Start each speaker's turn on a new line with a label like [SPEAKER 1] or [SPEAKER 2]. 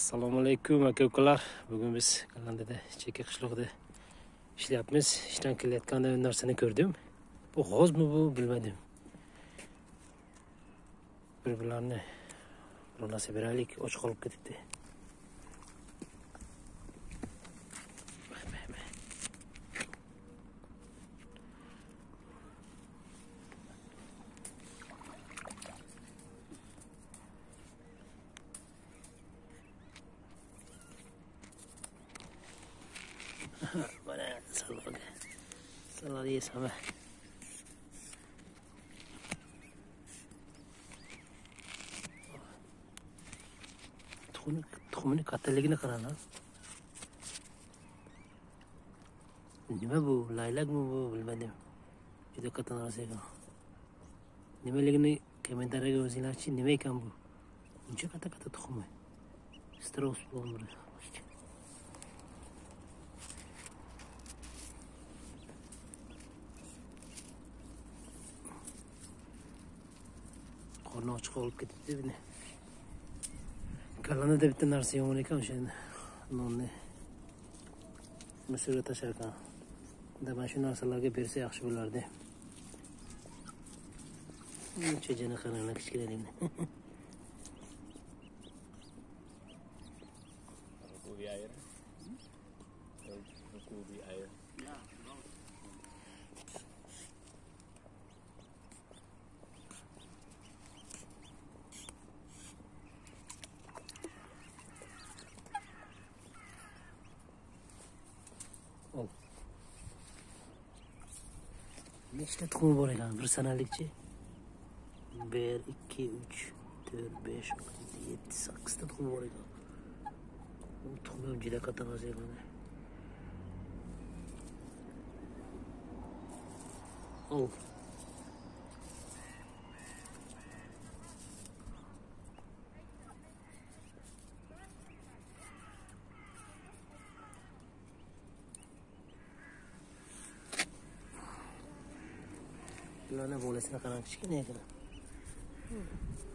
[SPEAKER 1] Assalomu alaykum aka-ukalar. Bugun biz Qalandada chekka qishloqda ishlayapmiz. Ishdan kelayotganda bir narsani ko'rdim. Bu g'ozmi bu bilmadim. Bir-birlarini bir narsa beraylik, och qolib ketibdi. Mana sallar yesam. Tuxumini kattaligini qarang. Nima bu? Laylakmi bu? Bilmadim. Juda katta narsa ekan. Nimaligini kommentariyga yozinglarchi, nima ekan bu? Buncha katta tuxumi. Strauss bo'lmadi. Qorni och qolib ketibdi buni. Qalandada bitta narsa yomon ekan, o'shani nonni musulga tashlar ekan. Mana shu narsalarga bersa yaxshi bo'lardi. Buncha jana qaranglar kichkinaligini. Nechta tuxum bor ekan? Bir sanalikchi. 1, 2, 3, 4, 5, 6, 7, 8 ta tuxum bor ekan. Bu tuxum ham juda katta narsa ekan. Bularning bo'lasini qarang, kichkina ekan.